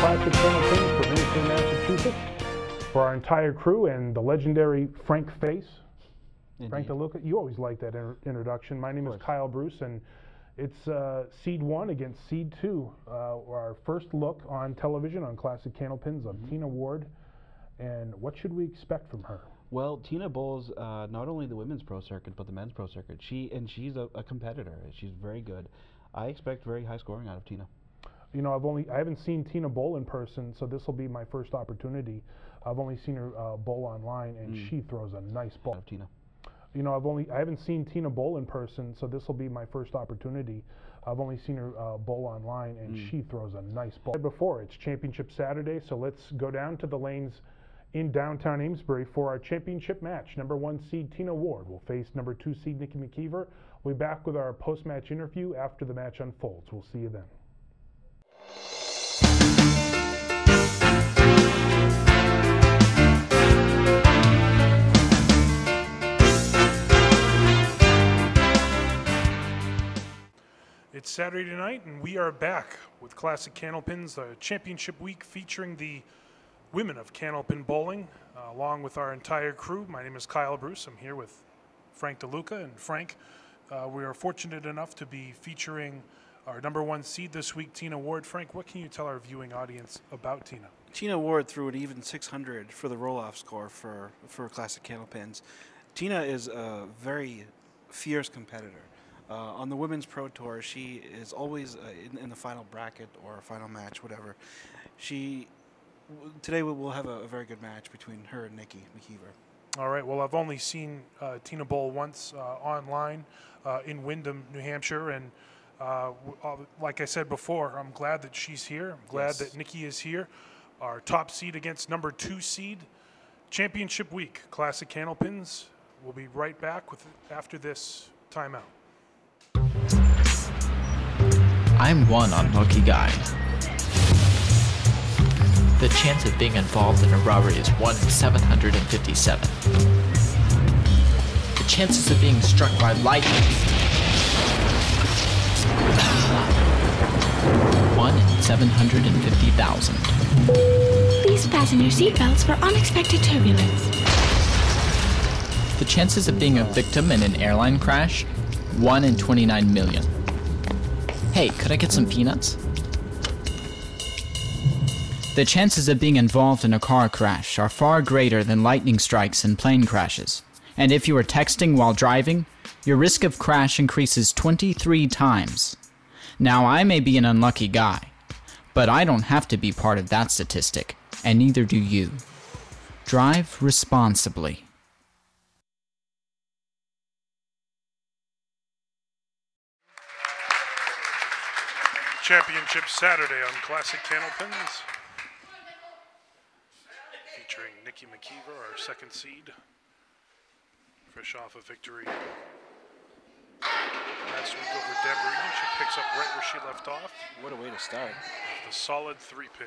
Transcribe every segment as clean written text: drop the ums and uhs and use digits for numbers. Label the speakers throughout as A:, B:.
A: Classic Candlepins from Eastern Massachusetts. For our entire crew and the legendary Frank Face. Indeed. Frank DeLuca, you always like that introduction. My name is Kyle Bruce, and it's Seed 1 against Seed 2. Our first look on television on Classic Candlepins of Tina Ward. And what should we expect from her?
B: Well, Tina bowls not only the women's pro circuit, but the men's pro circuit. She's a competitor. She's very good. I expect very high scoring out of Tina.
A: You know, I haven't seen Tina bowl in person, so this will be my first opportunity. I've only seen her bowl online, and she throws a nice ball.
B: Of Tina.
A: You know, I haven't seen Tina bowl in person, so this will be my first opportunity. I've only seen her bowl online, and she throws a nice ball. Before, it's Championship Saturday, so let's go down to the lanes in downtown Amesbury for our championship match. Number 1 seed Tina Ward will face number 2 seed Nikki McKeever. We'll be back with our post-match interview after the match unfolds. We'll see you then. It's Saturday night, and we are back with Classic Candlepins, a championship week featuring the women of Candlepin bowling, along with our entire crew. My name is Kyle Bruce. I'm here with Frank DeLuca. And Frank, we are fortunate enough to be featuring our number 1 seed this week, Tina Ward. Frank, what can you tell our viewing audience about Tina?
C: Tina Ward threw an even 600 for the roll-off score for Classic Candlepins. Tina is a very fierce competitor. On the Women's Pro Tour, she is always in the final bracket or final match, whatever. Today we'll have a very good match between her and Nikki McKeever.
A: All right. Well, I've only seen Tina bowl once online in Windham, New Hampshire, and like I said before, I'm glad that she's here. I'm glad that Nikki is here. Our top seed against number 2 seed. Championship week, Classic Candlepins. We'll be right back after this timeout.
D: I'm one unlucky guy. The chance of being involved in a robbery is 1 in 757. The chances of being struck by lightning, 1 in 750,000.
E: Please fasten your seatbelts for unexpected turbulence.
D: The chances of being a victim in an airline crash, 1 in 29 million. Hey, could I get some peanuts? The chances of being involved in a car crash are far greater than lightning strikes and plane crashes. And if you are texting while driving, your risk of crash increases 23 times. Now, I may be an unlucky guy, but I don't have to be part of that statistic, and neither do you. Drive responsibly.
A: Championship Saturday on Classic Candlepins, featuring Nikki McKeever, our 2nd seed, fresh off a victory last week over Debris. She picks up right where she left off.
C: What a way to start.
A: The solid 3-pin.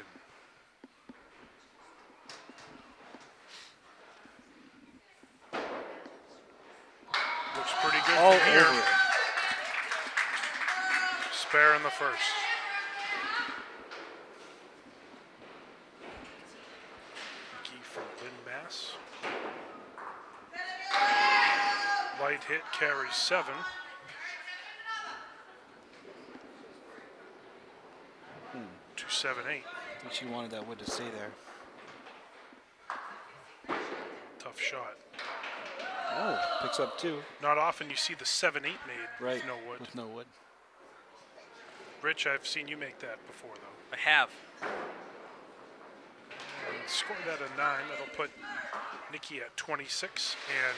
A: Looks pretty good
C: All
A: from here.
C: over it.
A: Spare in the first. From Lynn, Mass. Light hit carries 7.
C: Hmm.
A: 2-7-8.
C: I think she wanted that wood to stay there.
A: Tough shot.
C: Oh, picks up 2.
A: Not often you see the 7-8 made
C: right.
A: with no wood.
C: With no wood.
A: Rich, I've seen you make that before, though.
F: I have.
A: And scored at a 9. That'll put Nikki at 26. And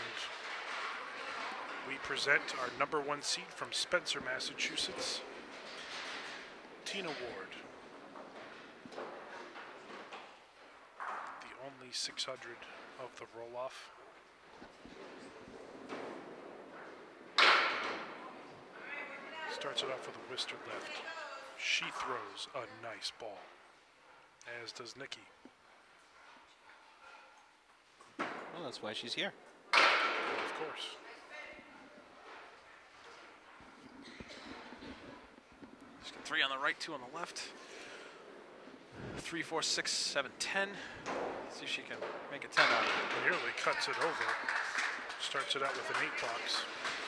A: we present our number 1 seed from Spencer, Massachusetts, Tina Ward. The only 600 of the roll-off. Starts it off with a Wister left. She throws a nice ball, as does Nikki.
C: Well, that's why she's here.
A: Of course.
F: She's got 3 on the right, 2 on the left. 3, 4, 6, 7, 10. See if she can make a 10 out of it.
A: Nearly cuts it over. Starts it out with an 8 box.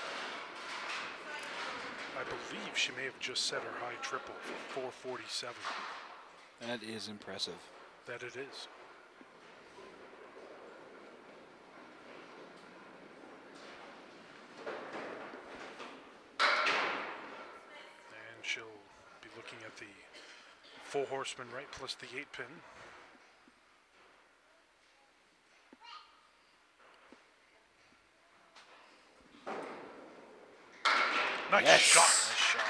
A: I believe she may have just set her high triple for 447.
C: That is impressive.
A: That it is. And she'll be looking at the 4 horseman right plus the 8 pin. Nice
C: Yes.
A: shot. Nice shot.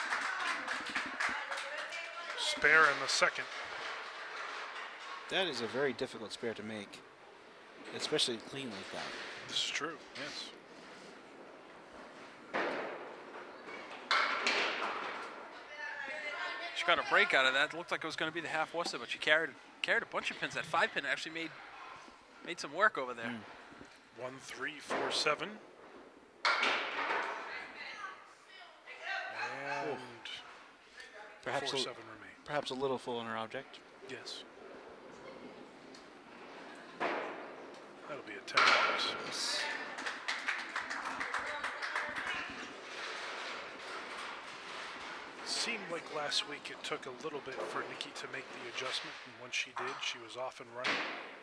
A: Spare in the second.
C: That is a very difficult spare to make, especially clean like that.
A: This is true, yes.
F: She got a break out of that. It looked like it was going to be the half Worcester, but she carried a bunch of pins. That 5 pin actually made some work over there.
A: 1, 3, 4, 7. And
C: Perhaps
A: 4,
C: a,
A: 7 remain.
C: perhaps a little full on her object.
A: Yes. That'll be a 10 box. Seemed like last week it took a little bit for Nikki to make the adjustment, and once she did, she was off and running.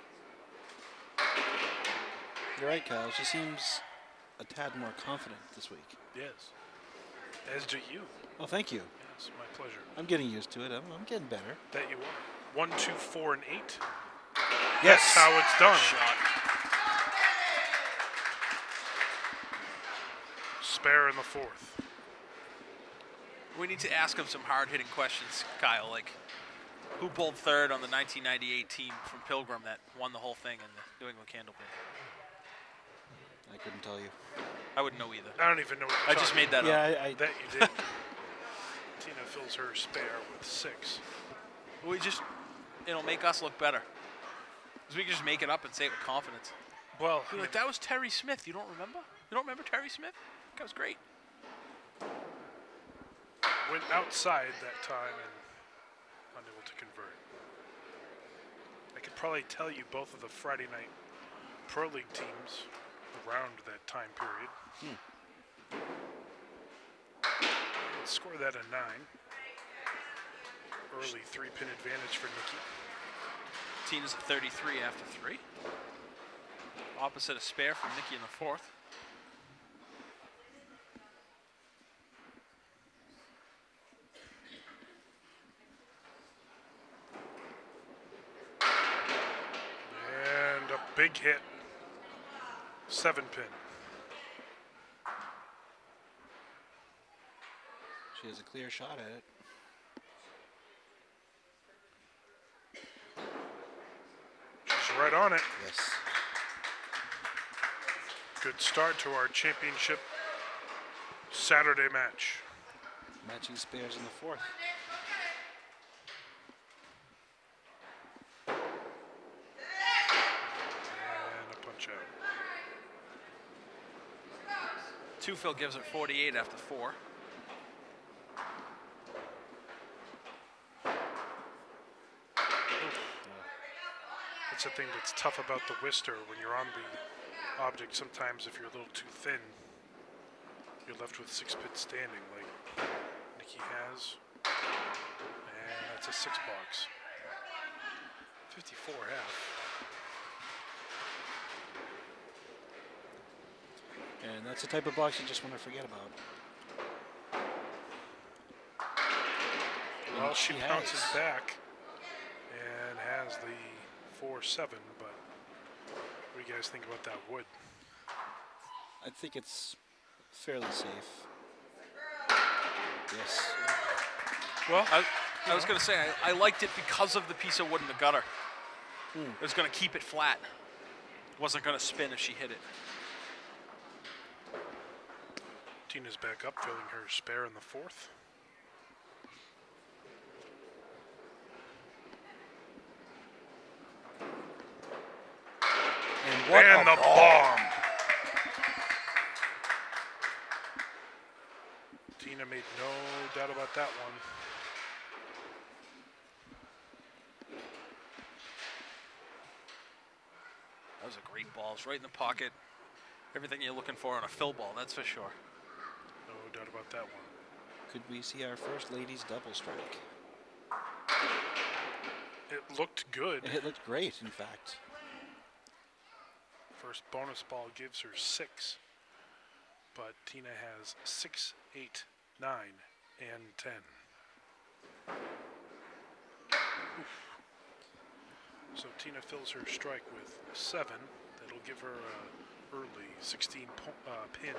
C: You're right, Kyle. She seems a tad more confident this week.
A: Yes. As do you.
C: Oh, thank you.
A: Yes, my pleasure.
C: I'm getting used to it. I'm getting better.
A: That you are. 1, 2, 4, and 8.
C: Yes.
A: That's how it's done.
F: Shot.
A: Spare in the 4th.
F: We need to ask him some hard-hitting questions, Kyle, like who bowled third on the 1998 team from Pilgrim that won the whole thing in the New England Candlepin?
C: I couldn't tell you.
F: I wouldn't know either.
A: I don't even know what
F: I
A: you're
F: just
A: talking
F: made that
C: Yeah,
F: up.
C: I
A: That you did. Tina fills her spare with 6.
F: It'll make us look better. Because we can just make it up and say it with confidence.
A: Well,
F: You're like, that was Terry Smith. You don't remember? You don't remember Terry Smith? That was great.
A: went outside that time and unable to convert. I could probably tell you both of the Friday night Pro League teams around that time period. Let's score that a 9. Early 3-pin advantage for Nikki.
F: Tina's at 33 after 3. Opposite a spare from Nikki in the 4th.
A: And a big hit. 7-pin.
C: She has a clear shot at it.
A: She's right on it.
C: Yes.
A: Good start to our championship Saturday match.
C: Matching spares in the 4th.
A: And a punch out.
F: Tufil gives her 48 after 4.
A: That's the thing that's tough about the Wister when you're on the object. Sometimes if you're a little too thin, you're left with 6-pin standing like Nikki has. And that's a 6 box. 54 half.
C: And that's the type of box you just want to forget about.
A: Well, she
C: has.
A: bounces back and has the 4-7, but what do you guys think about that wood?
C: I think it's fairly safe. Yes.
F: Well, I was going to say, I liked it because of the piece of wood in the gutter. It was going to keep it flat. It wasn't going to spin if she hit it.
A: Tina's back up, filling her spare in the 4th. And the bomb. Tina made no doubt about that one.
F: That was a great ball. It's right in the pocket. Everything you're looking for on a fill ball, that's for sure.
A: No doubt about that one.
C: Could we see our first ladies double strike?
A: It looked good.
C: It looked great, in fact.
A: First bonus ball gives her 6. But Tina has 6, 8, 9, and 10. Oof. So Tina fills her strike with 7. That'll give her a early 16 pin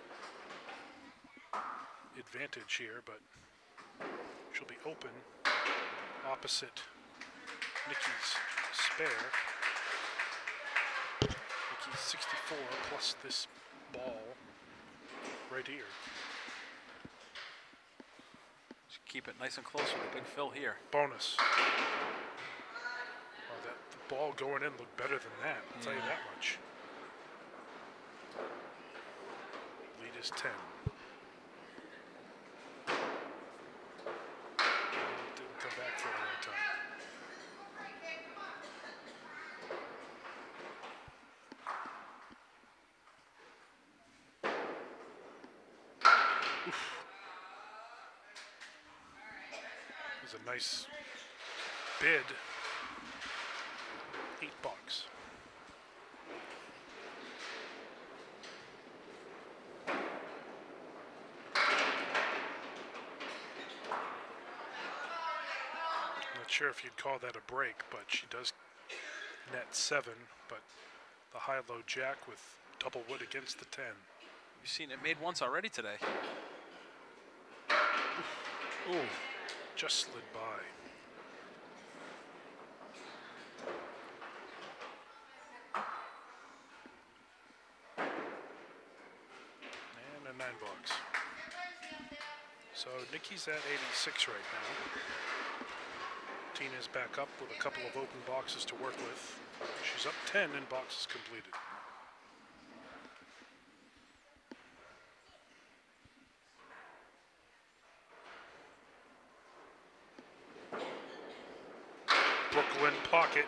A: advantage here, but she'll be open opposite Nikki's spare. Nikki's 64 plus this ball right here.
F: Just keep it nice and close with a big fill here.
A: Bonus. Oh, the ball going in looked better than that, I'll tell you that much. Lead is 10. Didn't come back for a long time. It was a nice bid. $8. Not sure if you'd call that a break, but she does net 7, but the high-low jack with double wood against the 10.
F: You've seen it made once already today.
A: Ooh, just slid by. And a $9. So Nikki's at 86 right now. Tina's back up with a couple of open boxes to work with. She's up 10 in boxes completed. Brooklyn pocket.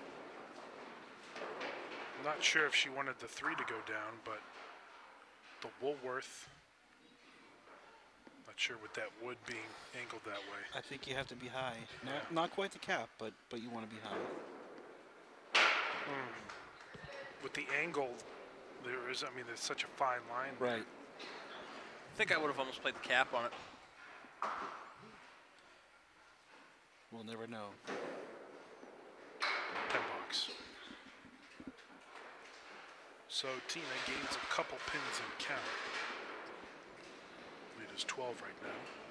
A: I'm not sure if she wanted the 3 to go down, but the Woolworth. Not sure with that wood being angled that way.
C: I think you have to be high. Not quite the cap, but you want to be high.
A: With the angle, there's such a fine line.
C: Right.
F: I think I would have almost played the cap on it.
C: We'll never know.
A: $10. So Tina gains a couple pins in count. Lead is 12 right now.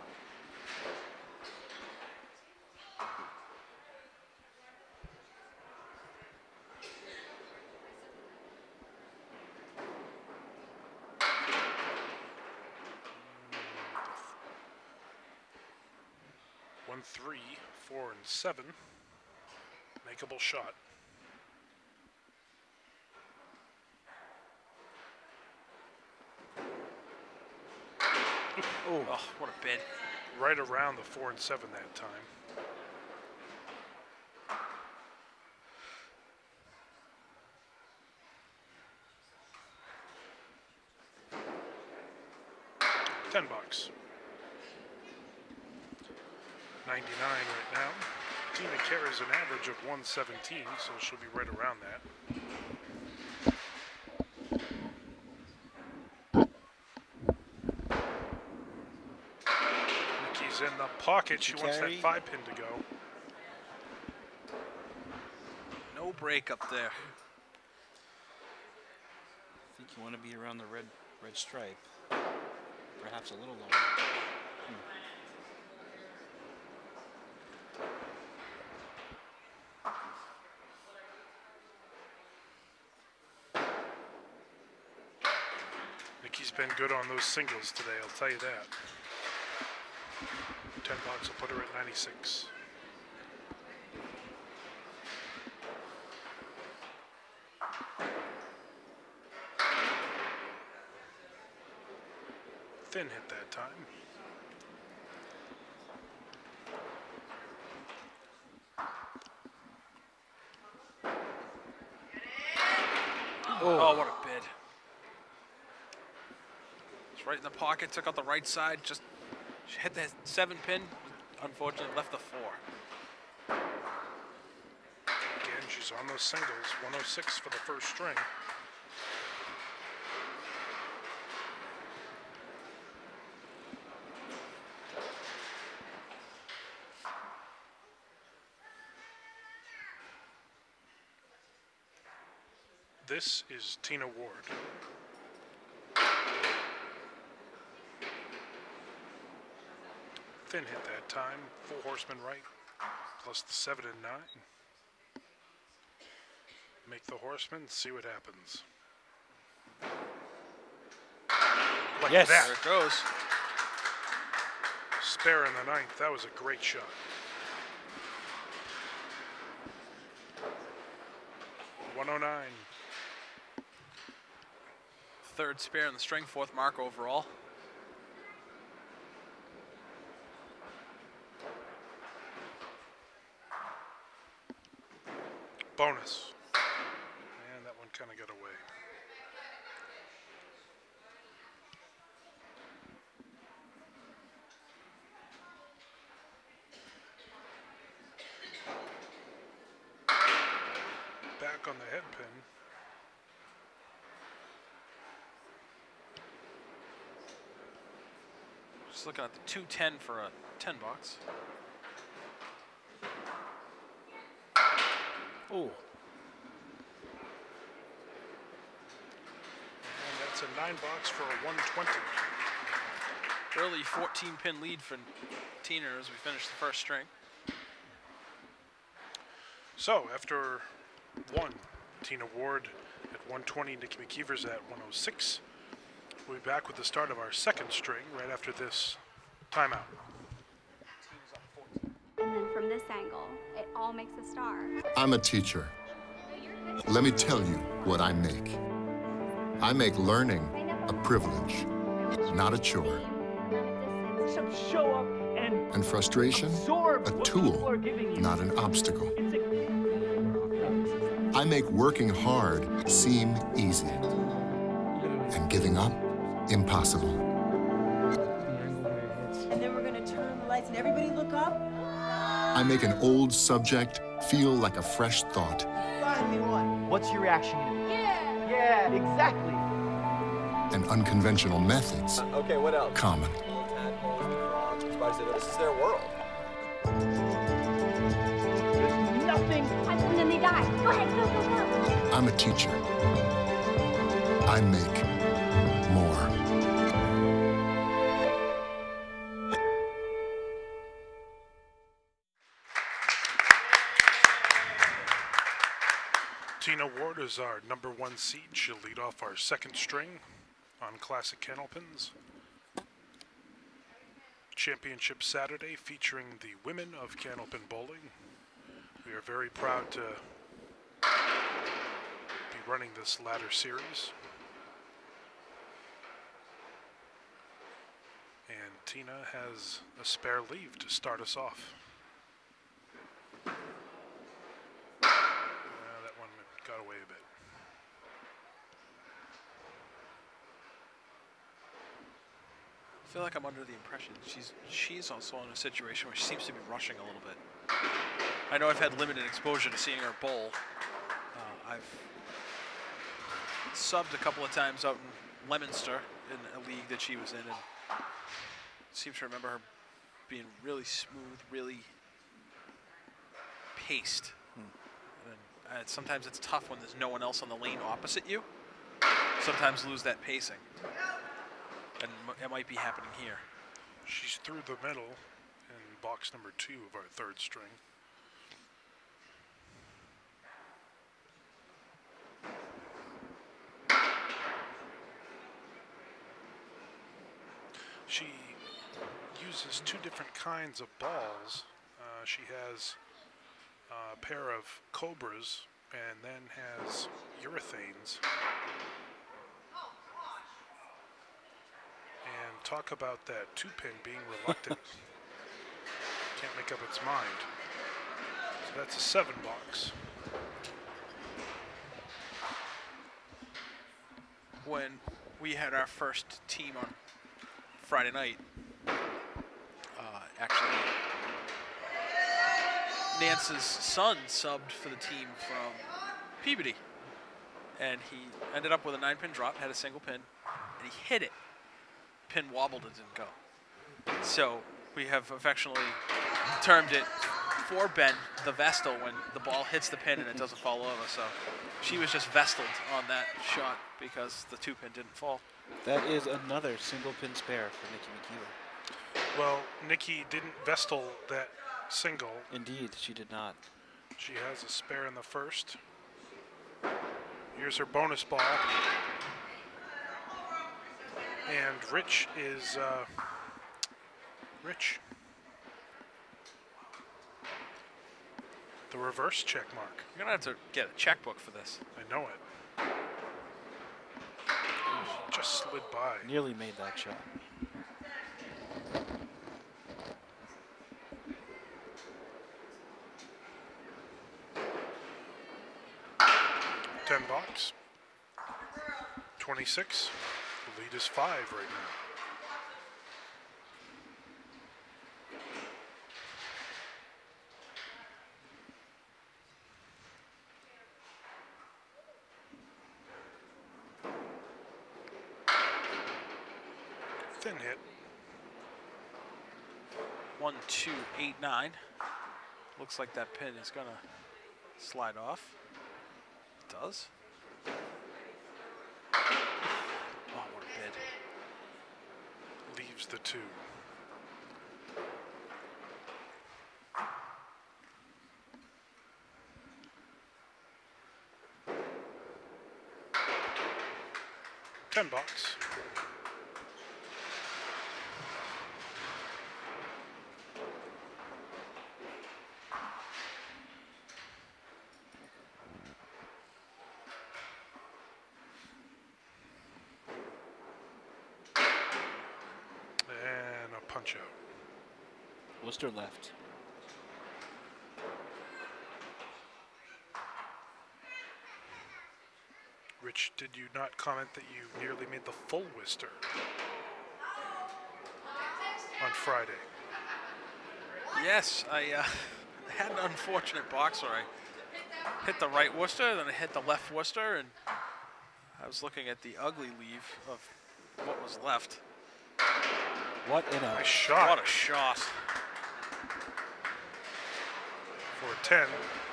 A: One, 3, 4, and 7. Makeable shot.
F: Oh, what a bid.
A: Right around the 4 and 7 that time. $10. 99 right now. Tina carries an average of 117, so she'll be right around that. Nikki's in the pocket. She wants that 5 pin to go.
F: No break up there.
C: I think you want to be around the red stripe. Perhaps a little lower.
A: Nikki's been good on those singles today, I'll tell you that. $10 will put her at 96. Thin hit that time.
F: Oh, what a bid. It's right in the pocket, took out the right side, just she hit that 7 pin, unfortunately left the 4.
A: Again, she's on those singles, 106 for the first string. This is Tina Ward. Thin hit that time, 4 horsemen right, plus the 7 and 9. Make the horsemen, see what happens. Like
C: Yes.
A: that.
F: There it goes.
A: Spare in the 9th, that was a great shot. .109.
F: Third spare in the string, 4th mark overall.
A: Bonus. And that one kind of got away. Back on the head pin.
F: Just looking at the 210 for a 10 bucks.
C: Oh.
A: And that's a 9 box for a 120.
F: Early 14 pin lead for Tina as we finish the first string.
A: So after 1, Tina Ward at 120, Nikki McKeever's at 106. We'll be back with the start of our second string right after this timeout.
G: And then from this angle, it all makes a star.
H: I'm a teacher. Let me tell you what I make. I make learning a privilege, not a chore.
I: Show up
H: And frustration, a tool, not an obstacle. I make working hard seem easy, and giving up impossible.
I: And then we're going to turn the lights and everybody look up.
H: I make an old subject feel like a fresh thought.
I: Finally won. What's your reaction? Yeah. Yeah, exactly.
H: And unconventional methods
J: Okay, what else?
H: common.
J: Tadpoles, frogs, spiders, this is their world.
I: There's nothing.
G: And then they die. Go ahead, go, go, go.
H: I'm a teacher. I make more.
A: Tina Ward is our #1 seed. She'll lead off our second string on Classic Candlepins. Championship Saturday featuring the women of Candlepin Bowling. We are very proud to be running this ladder series. And Tina has a spare leave to start us off. That one got away a bit.
F: I feel like I'm under the impression she's also in a situation where she seems to be rushing a little bit. I know I've had limited exposure to seeing her bowl. I've subbed a couple of times out in Leominster in a league that she was in, and seem to remember her being really smooth, really paced. And sometimes it's tough when there's no one else on the lane opposite you. Sometimes lose that pacing. And it might be happening here.
A: She's through the middle in box number 2 of our third string. She uses 2 different kinds of balls. She has a pair of Cobras and then has urethanes. And talk about that 2-pin being reluctant. Can't make up its mind. So that's a 7 box.
F: when we had our first team on Friday night. Actually, Nance's son subbed for the team from Peabody, and he ended up with a 9-pin drop, had a single pin, and he hit it. Pin wobbled, it didn't go. So we have affectionately termed it for Ben the Vestal when the ball hits the pin and it doesn't fall over. So she was just vestaled on that shot because the 2-pin didn't fall.
C: That is another single pin spare for Nikki McKeever.
A: Well, Nikki didn't vestal that single.
C: Indeed, she did not.
A: She has a spare in the first. Here's her bonus ball. And Rich is Rich. The reverse check mark.
F: You're going to have to get a checkbook for this.
A: I know it. Just slid by.
C: Nearly made that shot.
A: $10. 26. The lead is 5 right now. Thin hit.
F: 1, 2, 8, 9. Looks like that pin is gonna slide off. It does. Oh, what a bid.
A: Leaves the 2. $10. And a punch out.
C: Worcester left.
A: Rich, did you not comment that you nearly made the full Worcester on Friday?
F: Yes, I had an unfortunate box where I hit the right Worcester, then I hit the left Worcester, and I was looking at the ugly leave of what was left.
C: What in a
A: Nice shot.
F: What a shot.
A: For a 10.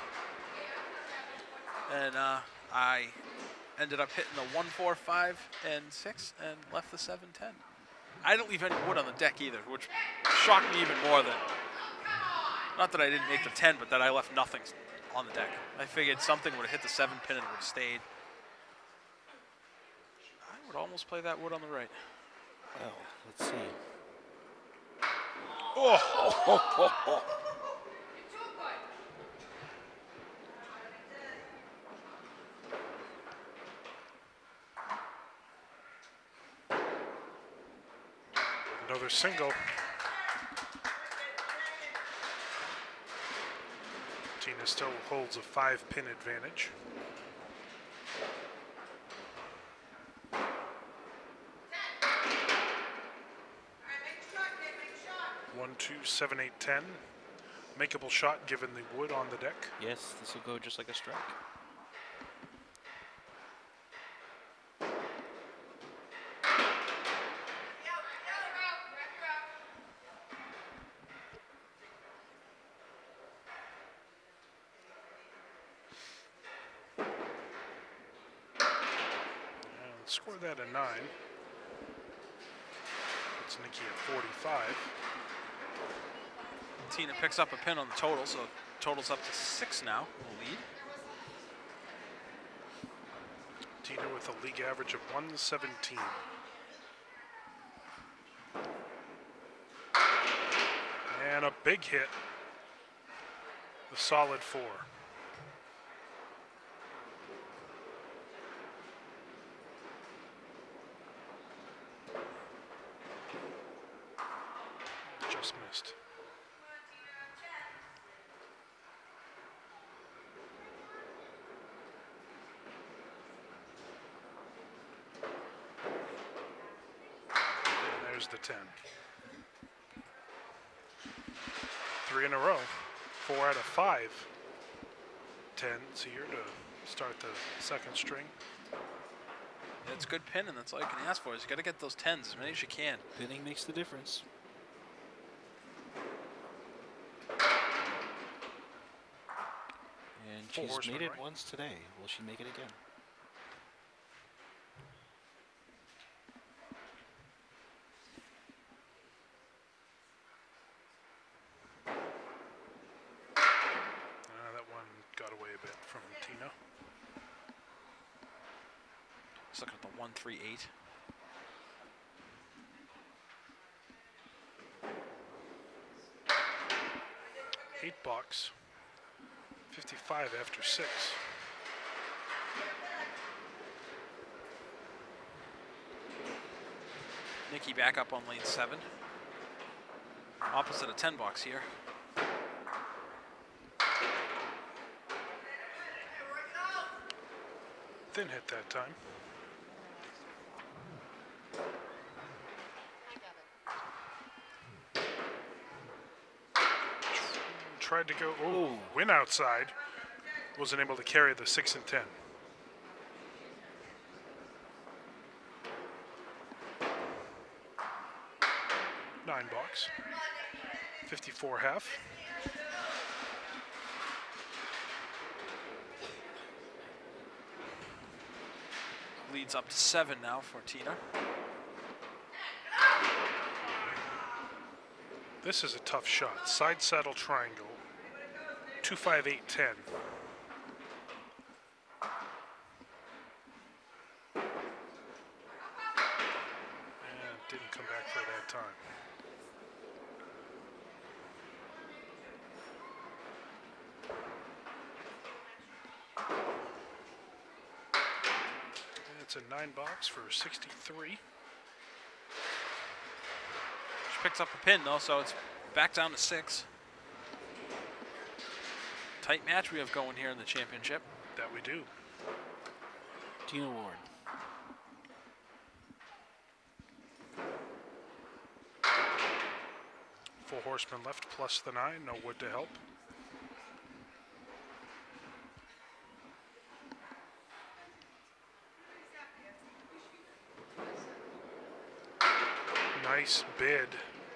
F: And I ended up hitting the 1, 4, 5, and 6 and left the 7, 10. I didn't leave any wood on the deck either, which shocked me even more than, not that I didn't make the 10, but that I left nothing on the deck. I figured something would have hit the 7 pin and it would have stayed. I would almost play that wood on the right.
C: Well, let's see.
A: Oh! Another single. Tina still holds a 5-pin advantage. One, 2, 7, 8, 10. Makeable shot given the wood on the deck.
C: Yes, this will go just like a strike.
A: Score that a 9. It's Nikki at 45.
F: Tina picks up a pin on the total, so total's up to 6 now in the lead.
A: Tina with a league average of 117. And a big hit. The solid 4. Just missed. There's the 10. 3 in a row. 4 out of 5 10s here to start the second string.
F: It's good pinning. That's all you can ask for. Is you got to get those 10s as many as you can.
C: Pinning makes the difference. And she's made it once today. Will she make it again?
A: That one got away a bit from Tina.
F: Just looking at the 138.
A: Eight box. 55 after 6.
F: Nikki back up on lane 7. Opposite a 10 box here.
A: Thin hit that time. Tried to go, win outside. Wasn't able to carry the 6 and 10. Nine box. 54 half.
F: Leads up to 7 now for Tina.
A: This is a tough shot. Side saddle triangle. 2, 5, 8, 10. And didn't come back for that time. And it's a 9 box for 63.
F: She picks up a pin though, so it's back down to 6. Tight match we have going here in the championship.
A: That we do.
C: Tina Ward.
A: Four horsemen left plus the 9. No wood to help. Nice bid.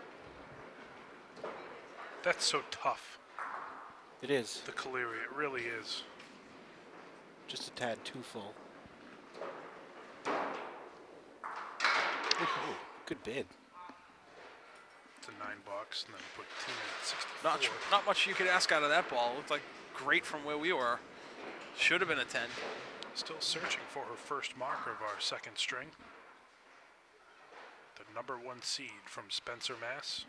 A: That's so tough.
C: It is.
A: The Caleri, it really is.
C: Just a tad too full. Good bid.
A: It's a 9 box, and then put Tina at 64.
F: Not much you could ask out of that ball. It looked like great from where we were. Should have been a 10.
A: Still searching for her first marker of our second string. The number 1 seed from Spencer, Mass.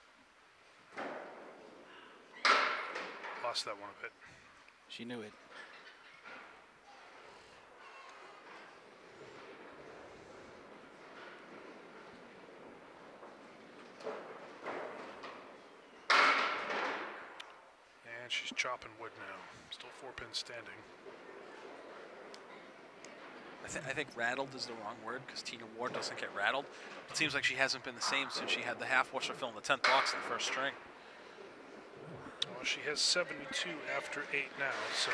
A: Lost that one a bit.
C: She knew it.
A: And she's chopping wood now. Still 4 pins standing.
F: I think rattled is the wrong word because Tina Ward doesn't get rattled. It seems like she hasn't been the same since she had the half washer fill in the 10th box in the first string.
A: Well, she has 72 after 8 now, so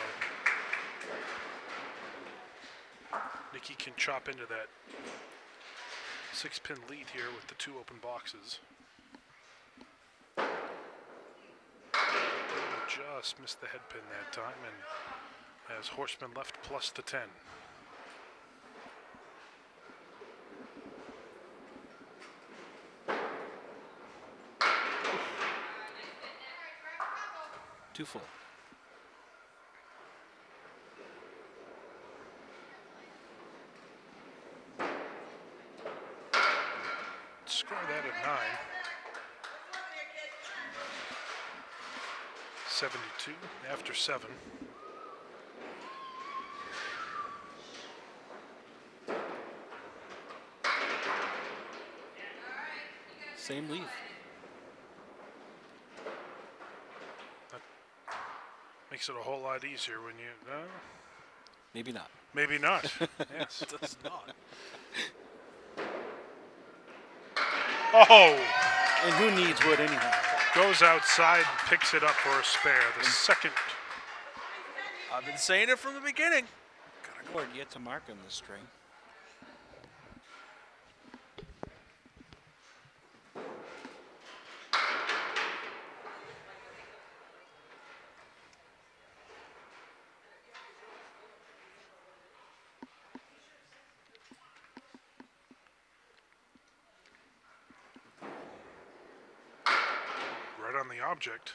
A: Nikki can chop into that 6-pin lead here with the 2 open boxes. Just missed the head pin that time and has horseman left plus the 10.
C: Too full.
A: Score that at 9. 72 after 7.
C: Same leaf.
A: Makes it a whole lot easier when you...
C: Maybe not.
A: Maybe not. Yes.
F: It does not.
A: Oh!
C: And who needs wood anyway?
A: Goes outside and picks it up for a spare. The second.
F: I've been saying it from the beginning.
C: Ward yet to mark on this string.
A: Right on the object.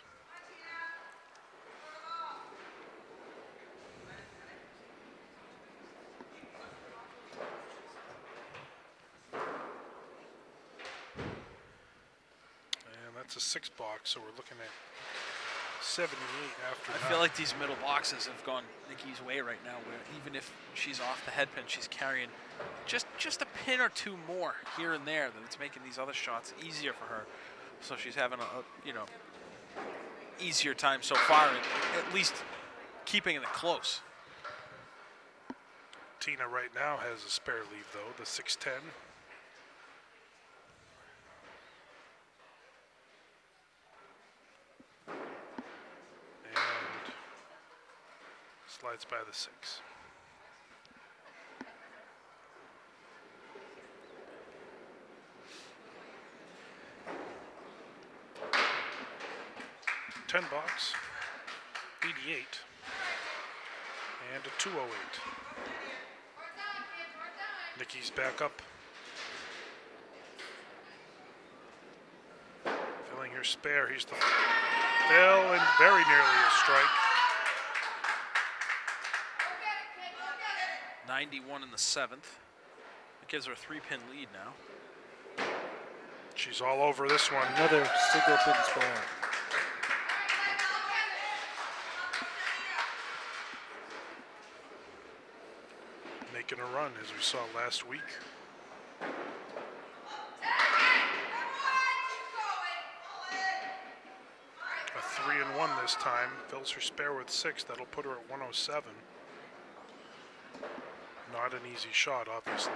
A: And that's a 6 box, so we're looking at 78 after
F: I
A: that.
F: feel like these middle boxes have gone Nikki's way right now, where even if she's off the head pin, she's carrying just a pin or two more here and there, that it's making these other shots easier for her. So she's having a easier time so far, and at least keeping it close.
A: Tina right now has a spare leave though, the 610. And slides by the 6. $10, 88, and a 208. Nikki's back up. Filling her spare. Here's the fill, and very nearly a strike.
F: 91 in the 7th. It gives her a 3-pin lead now.
A: She's all over this one.
C: Another single pin spare.
A: Making a run, as we saw last week. A 3-1 this time. Fills her spare with 6. That'll put her at 107. Not an easy shot, obviously.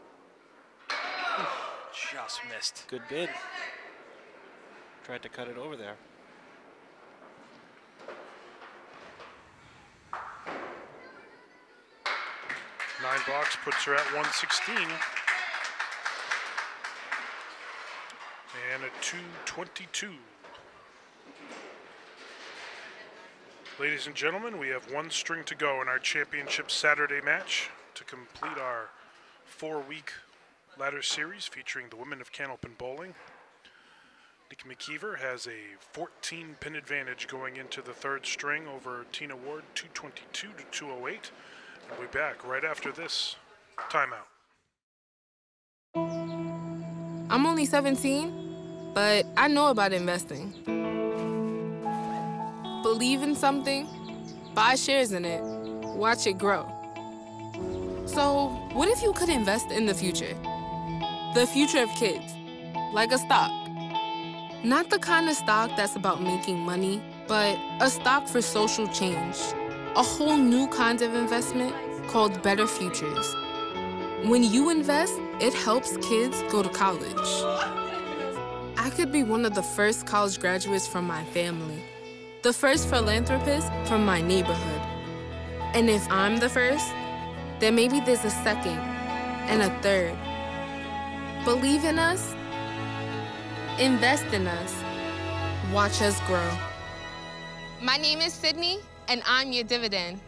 F: Just missed.
C: Good bid. Tried to cut it over there.
A: Nine box puts her at 116. And a 222. Ladies and gentlemen, we have one string to go in our championship Saturday match to complete our 4-week ladder series featuring the women of Candlepin bowling. Nikki McKeever has a 14-pin advantage going into the 3rd string over Tina Ward, 222 to 208. And we'll be back right after this timeout.
K: I'm only 17, but I know about investing. Believe in something, buy shares in it, watch it grow. So, what if you could invest in the future? The future of kids, like a stock. Not the kind of stock that's about making money, but a stock for social change. A whole new kind of investment called Better Futures. When you invest, it helps kids go to college. I could be one of the first college graduates from my family, the first philanthropist from my neighborhood. And if I'm the first, then maybe there's a second and a third. Believe in us, invest in us, watch us grow. My name is Sydney, and I'm your dividend.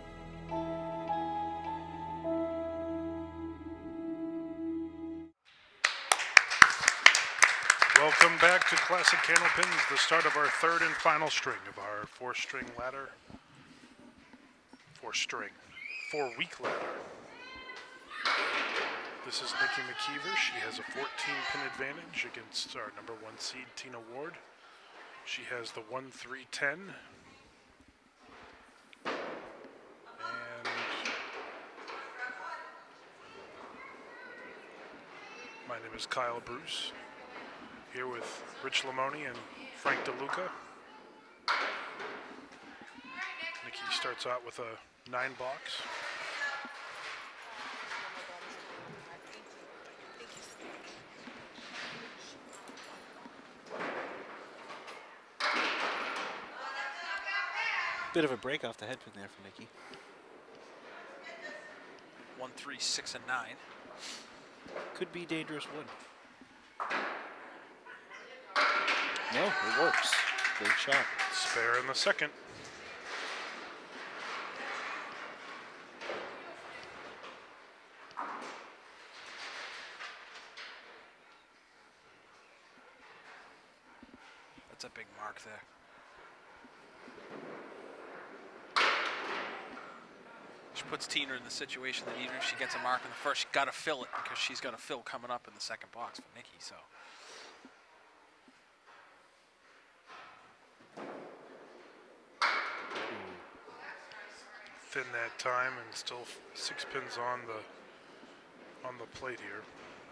A: Welcome back to Classic Candlepins, the start of our 3rd and final string of our 4-string ladder. 4-week ladder. This is Nikki McKeever. She has a 14-pin advantage against our number 1 seed, Tina Ward. She has the 1-3-10. And my name is Kyle Bruce, here with Rich Lamoni and Frank DeLuca. Nikki starts out with a 9 box.
C: Bit of a break off the head pin there for Nikki.
F: 1, 3, 6, and 9.
C: Could be dangerous wood. No, it works. Great shot.
A: Spare in the second.
F: That's a big mark there. Which puts Tina in the situation that even if she gets a mark in the first, she's got to fill it because she's got a fill coming up in the second box for Nikki. So.
A: Thin that time and still 6 pins on the plate here.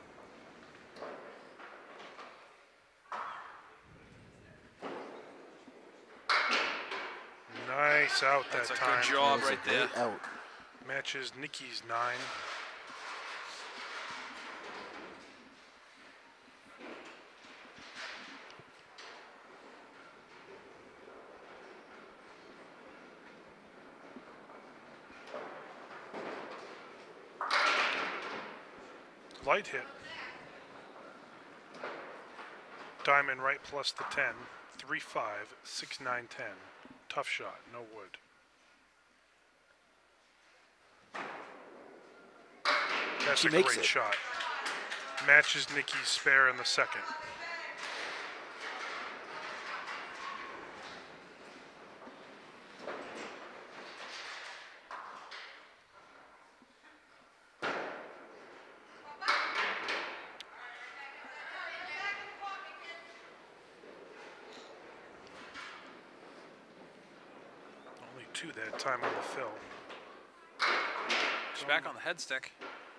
A: Nice out
F: That's
A: that
F: a
A: time.
F: good job right there.
C: Out.
A: Matches Nikki's 9. Light hit. Diamond right plus the 10. 3, 5, 6, 9, 10. Tough shot, no wood. That's a great shot. Matches Nikki's spare in the second. Only 2 that time on the fill.
F: She's back on the head stick.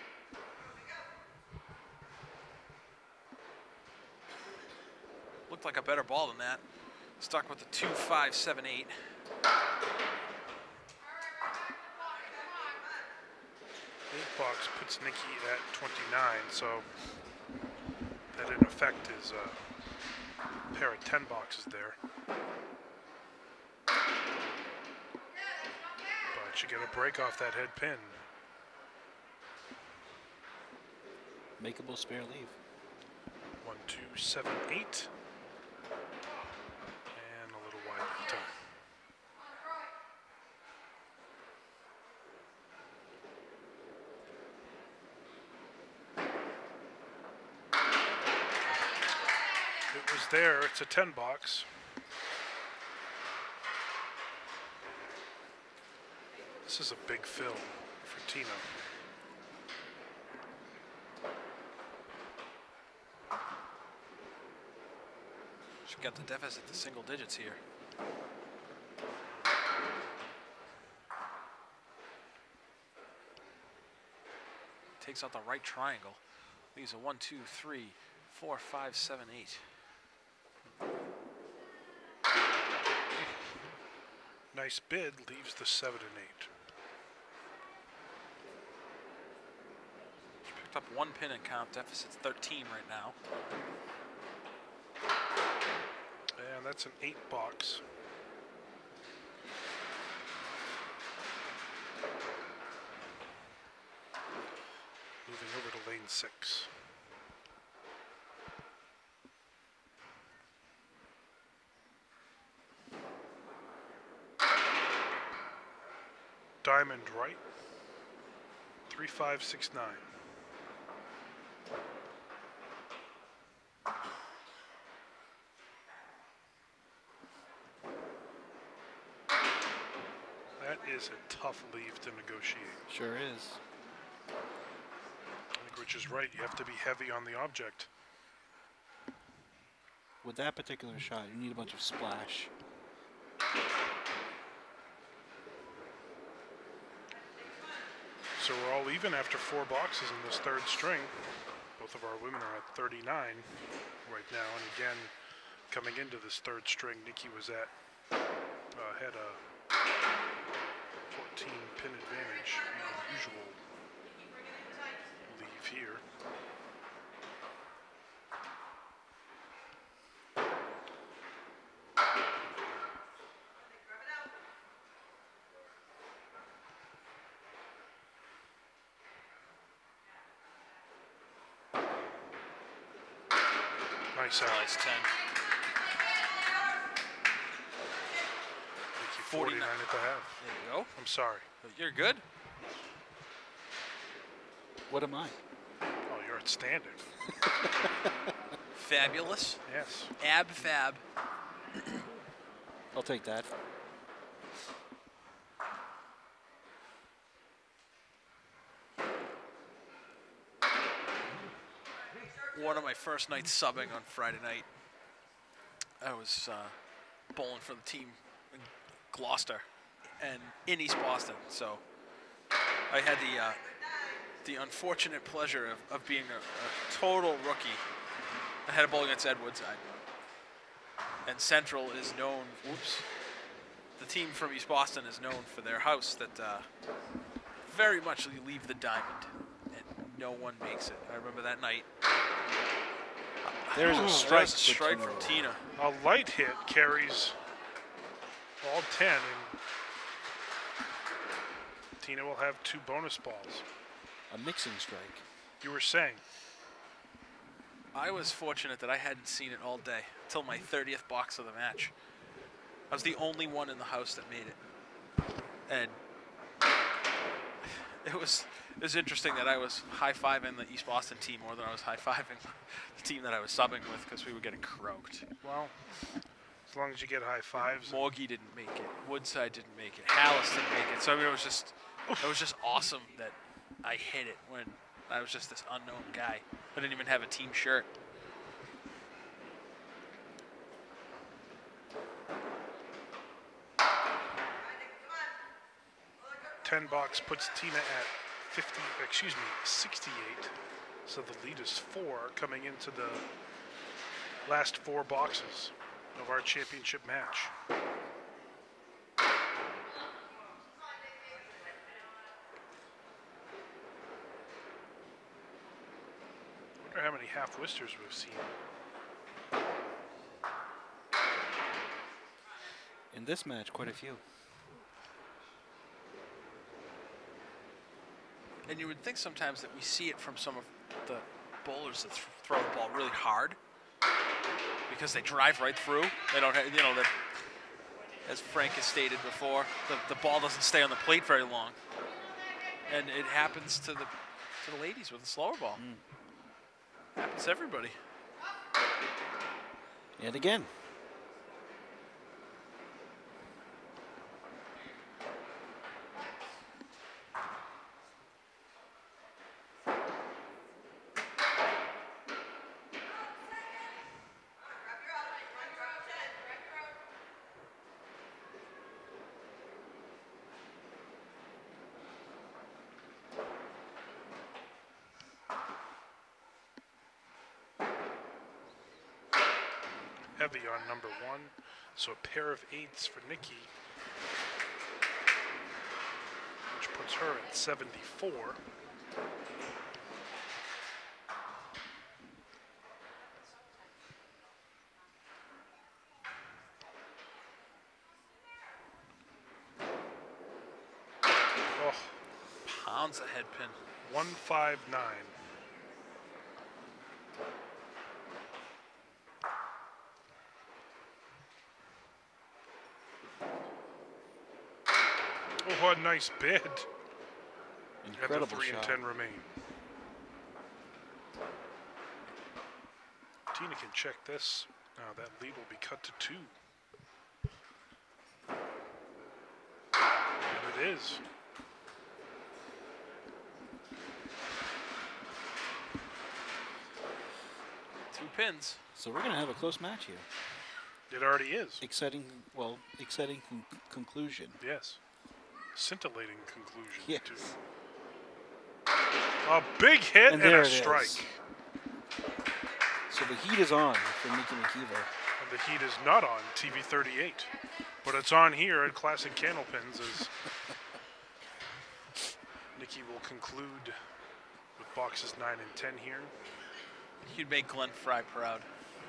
F: Looked like a better ball than that. Stuck with the 2, 5, 7, 8.
A: Box puts Nikki at 29, so that in effect is a pair of 10 boxes there. But she get a break off that head pin.
C: Makeable spare leave.
A: 1, 2, 7, 8. And a little wide that time. It was there. It's a 10 box. This is a big fill for Tina.
F: She's got the deficit to single digits here. Takes out the right triangle. Leaves a 1, 2, 3, 4, 5, 7, 8.
A: Nice bid, leaves the 7 and 8.
F: She picked up 1 pin and count. Deficit's 13 right now.
A: And that's an 8 box. Moving over to lane 6. Diamond right. 3, 5, 6, 9. That is a tough leave to negotiate.
C: Sure is.
A: I think Rich is right. You have to be heavy on the object.
C: With that particular shot, you need a bunch of splash.
A: So we're all even after 4 boxes in this third string. Both of our women are at 39 right now. And again, coming into this third string, Nikki was at, had a 14 pin advantage, usual leave here. Nice out.
F: Nice 10.
A: Nikki 49 at the half.
F: There you go.
A: I'm sorry.
F: You're good.
C: What am I?
A: Oh, you're outstanding.
F: Fabulous.
A: Yes.
F: Ab fab.
C: I'll take that.
F: One of my first nights subbing on Friday night. I was bowling for the team in Gloucester and in East Boston. So I had the unfortunate pleasure of being a total rookie. I had a bowl against Edwards. And Central is known, the team from East Boston is known for their house that very much you leave the diamond and no one makes it. I remember that night.
C: There's a strike,
F: from Tina.
A: A light hit carries all 10, and Tina will have 2 bonus balls.
C: A mixing strike.
A: You were saying?
F: I was fortunate that I hadn't seen it all day until my 30th box of the match. I was the only one in the house that made it. And it was interesting that I was high-fiving the East Boston team more than I was high-fiving the team that I was subbing with because we were getting croaked.
A: Well, as long as you get high fives.
F: Morgie didn't make it. Woodside didn't make it. Hallis didn't make it. So I mean, it was just awesome that I hit it when I was just this unknown guy. I didn't even have a team shirt.
A: $10 puts Tina at 68. So the lead is 4 coming into the last 4 boxes of our championship match. I wonder how many half whisters we've seen.
C: In this match, quite a few.
F: And you would think sometimes that we see it from some of the bowlers that throw the ball really hard because they drive right through. They don't have, that, as Frank has stated before, the ball doesn't stay on the plate very long. And it happens to the ladies with the slower ball. Happens to everybody.
C: And again.
A: Heavy on number 1, so a pair of 8s for Nikki, which puts her at 74. Oh,
F: pounds a head pin.
A: 159. Oh, what a nice bid.
C: Incredible
A: and the 3
C: shot.
A: and 10 remain. Tina can check this. Now that lead will be cut to 2. And it is.
F: Two pins.
C: So we're going to have a close match here.
A: It already is.
C: Exciting conclusion.
A: Yes. Scintillating conclusion.
C: Yes.
A: Too. A big hit and
C: there
A: a
C: it
A: strike.
C: is. So the heat is on for Nikki McKeever.
A: And the heat is not on TV 38. But it's on here at Classic Candlepins as Nikki will conclude with boxes 9 and 10 here.
F: You'd make Glenn Fry proud.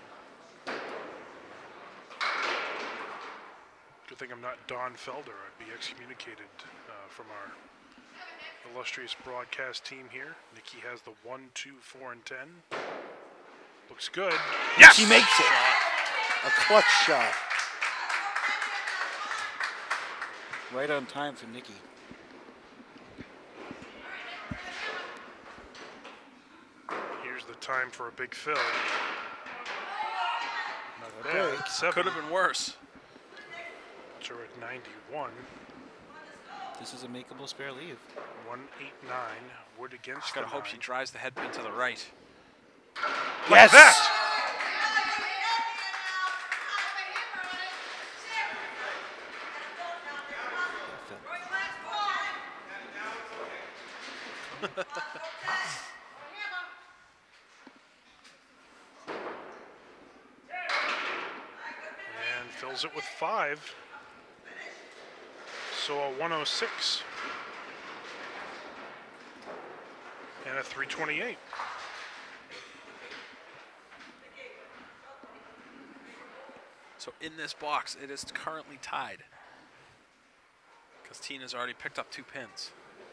A: Good thing I'm not Don Felder. I'd be excommunicated from our illustrious broadcast team here. Nikki has the 1, 2, 4, and 10. Looks good.
L: Yes! She makes it. A clutch shot.
C: Right on time for Nikki.
A: Here's the time for a big fill. Not
F: Break.
A: bad. 7.
F: Could have been worse.
A: So we're at 91.
C: This is a makeable spare leave.
A: 189. Wood against.
F: Just gotta hope she drives the headpin to the right.
A: Yes! Like that! And fills it with 5. So a 106. And a 328.
F: So in this box, it is currently tied. Because Tina's already picked up 2 pins.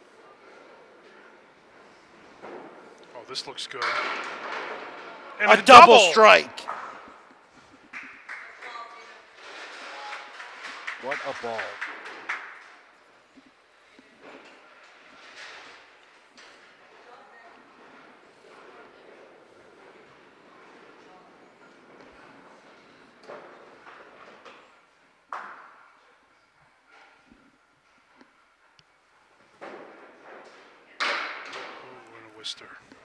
A: Oh, this looks good. And
L: a double strike.
C: What a ball.
A: Worcester.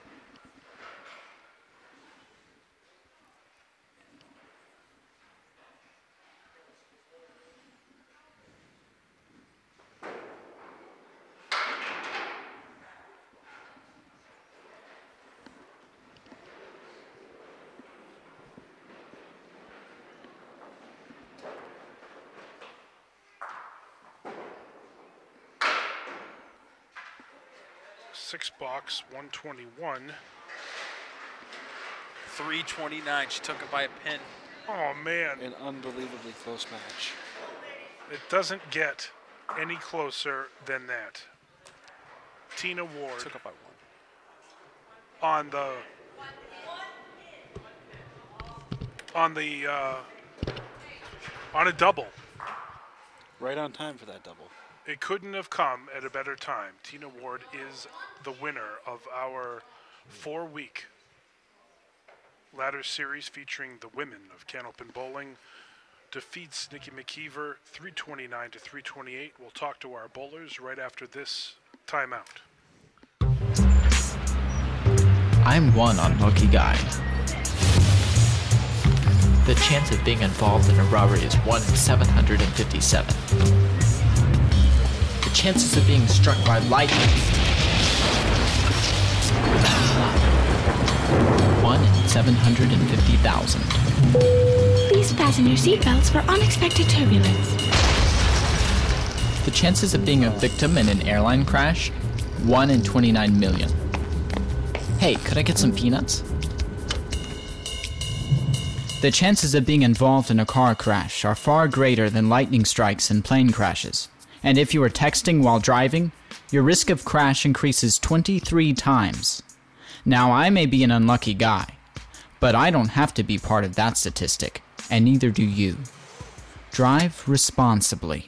A: Six box, 121.
F: 329. She took it by a pin.
A: Oh, man.
C: An unbelievably close match.
A: It doesn't get any closer than that. Tina Ward
F: took it by
A: 1. On a double.
C: Right on time for that double.
A: It couldn't have come at a better time. Tina Ward is the winner of our 4-week ladder series featuring the women of Candlepin Bowling. Defeats Nikki McKeever 329 to 328. We'll talk to our bowlers right after this timeout.
D: I'm one unlucky guy. The chance of being involved in a robbery is 1 in 757. The chances of being struck by lightning. 1 in 750,000.
E: Please fasten your seatbelts for unexpected turbulence.
D: The chances of being a victim in an airline crash? 1 in 29 million. Hey, could I get some peanuts? The chances of being involved in a car crash are far greater than lightning strikes and plane crashes. And if you are texting while driving, your risk of crash increases 23 times. Now, I may be an unlucky guy, but I don't have to be part of that statistic, and neither do you. Drive responsibly.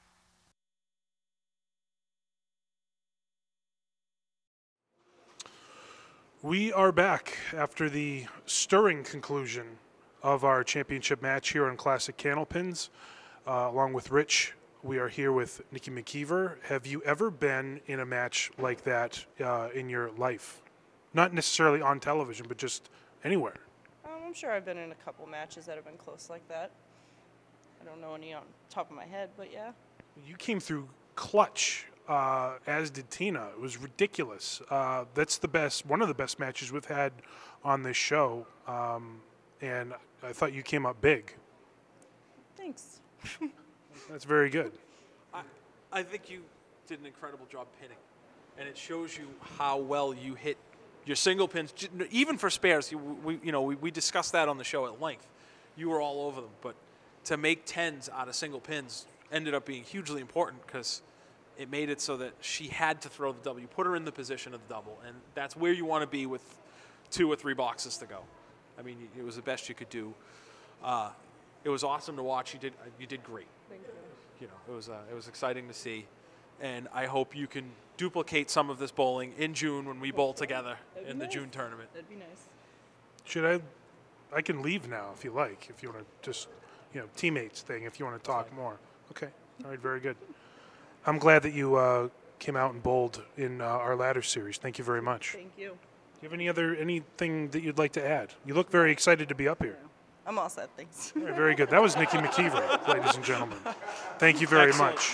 A: We are back after the stirring conclusion of our championship match here on Classic Candlepins. Along with Rich, we are here with Nikki McKeever. Have you ever been in a match like that in your life? Not necessarily on television, but just anywhere.
M: I'm sure I've been in a couple matches that have been close like that. I don't know any on top of my head, but yeah.
A: You came through clutch, as did Tina. It was ridiculous. That's the best, one of the best matches we've had on this show. And I thought you came up big.
M: Thanks.
A: That's very good.
F: I think you did an incredible job pinning, and it shows you how well you hit your single pins, even for spares. We discussed that on the show at length. You were all over them, but to make 10s out of single pins ended up being hugely important because it made it so that she had to throw the double. You put her in the position of the double, and that's where you want to be with 2 or 3 boxes to go. I mean, it was the best you could do. It was awesome to watch. You did great.
M: Thank you.
F: You know, it was exciting to see, and I hope you can duplicate some of this bowling in June when we bowl together in the June tournament.
M: That'd be nice.
A: Should I can leave now if you like, if you want to just, teammates thing, if you want to talk more. Okay. All right, very good. I'm glad that you came out and bowled in our ladder series. Thank you very much.
M: Thank you.
A: Do you have anything that you'd like to add? You look very excited to be up here.
M: I'm all set, thanks.
A: All right, very good. That was Nikki McKeever, ladies and gentlemen. Thank you very much.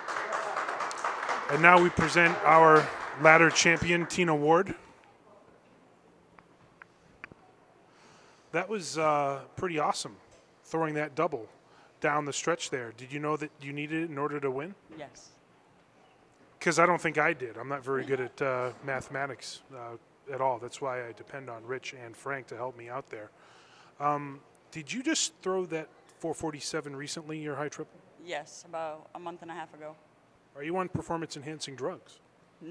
A: And now we present our ladder champion, Tina Ward. That was pretty awesome, throwing that double down the stretch there. Did you know that you needed it in order to win?
N: Yes.
A: Because I don't think I did. I'm not very good at mathematics at all. That's why I depend on Rich and Frank to help me out there. Did you just throw that 447 recently, your high triple?
N: Yes, about a month and a half ago.
A: Are you on performance-enhancing drugs?
N: No.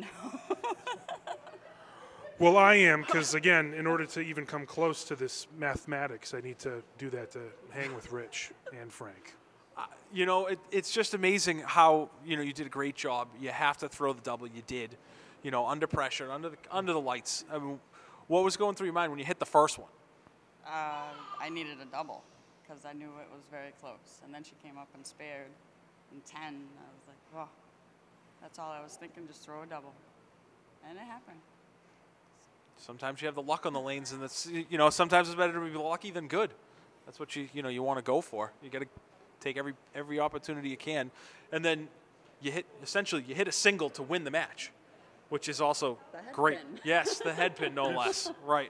A: Well, I am, because, again, in order to even come close to this mathematics, I need to do that to hang with Rich and Frank.
F: It's just amazing how, you did a great job. You have to throw the double. You did, under pressure, under the lights. I mean, what was going through your mind when you hit the first one?
N: I needed a double because I knew it was very close. And then she came up and spared in 10. I was like, oh, that's all I was thinking, just throw a double. And it happened.
F: Sometimes you have the luck on the lanes, and that's, sometimes it's better to be lucky than good. That's what you want to go for. You got to take every opportunity you can. And then you hit a single to win the match, which is also great.
N: Pin.
F: Yes, the head pin, no less. Right.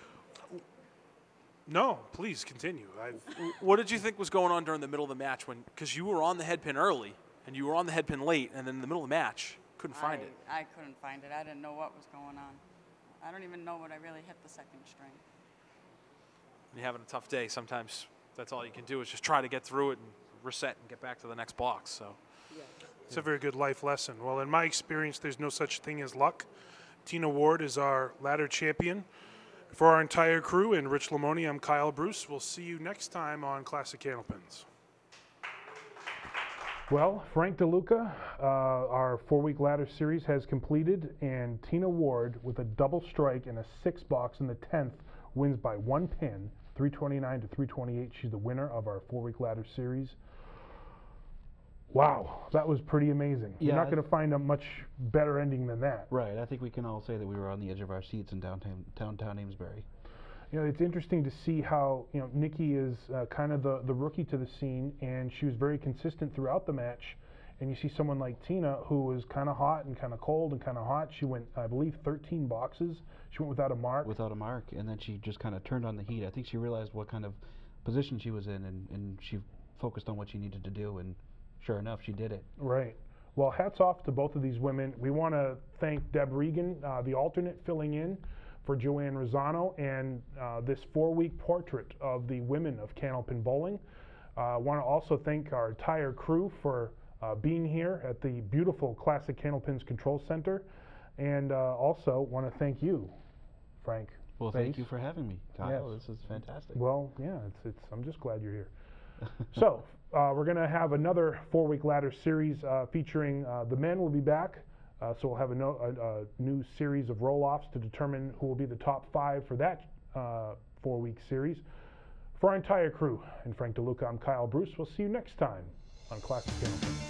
A: No, please continue.
F: What did you think was going on during the middle of the match because you were on the head pin early and you were on the head pin late, and then in the middle of the match, couldn't find it?
N: I couldn't find it. I didn't know what was going on. I don't even know what I really hit the second string.
F: When you're having a tough day, sometimes that's all you can do is just try to get through it and reset and get back to the next box. So
A: it's a very good life lesson. Well, in my experience, there's no such thing as luck. Tina Ward is our ladder champion. For our entire crew and Rich Lamoni, I'm Kyle Bruce. We'll see you next time on Classic Candlepins. Well, Frank DeLuca, our 4-week ladder series has completed, and Tina Ward, with a double strike and a 6-box in the 10th, wins by 1 pin, 329 to 328. She's the winner of our 4-week ladder series. Wow, that was pretty amazing.
B: Yeah,
A: You're not going to find a much better ending than that.
B: Right, I think we can all say that we were on the edge of our seats in downtown Amesbury.
A: It's interesting to see how, Nikki is kind of the rookie to the scene, and she was very consistent throughout the match. And you see someone like Tina, who was kind of hot and kind of cold and kind of hot. She went, I believe, 13 boxes. She went without a mark.
B: Without a mark, and then she just kind of turned on the heat. I think she realized what kind of position she was in, and she focused on what she needed to do, and sure enough, she did it.
A: Right. Well, hats off to both of these women. We want to thank Deb Regan, the alternate filling in for Joanne Rosano, and this 4-week portrait of the women of Candlepin Bowling. I want to also thank our entire crew for being here at the beautiful Classic Candlepins Control Center, and also want to thank you, Frank.
B: Well, thank you for having me, Kyle.
A: Yes.
B: This is fantastic.
A: Well, yeah, I'm just glad you're here. So, we're going to have another 4-week ladder series featuring the men will be back. So we'll have a new series of roll-offs to determine who will be the top 5 for that 4-week series. For our entire crew and Frank DeLuca, I'm Kyle Bruce. We'll see you next time on Classic Candlepins.